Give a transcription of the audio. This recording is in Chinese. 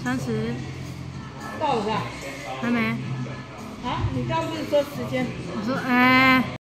30， 到了是吧？ 还没。 啊，你刚不是说时间？ 我说，哎。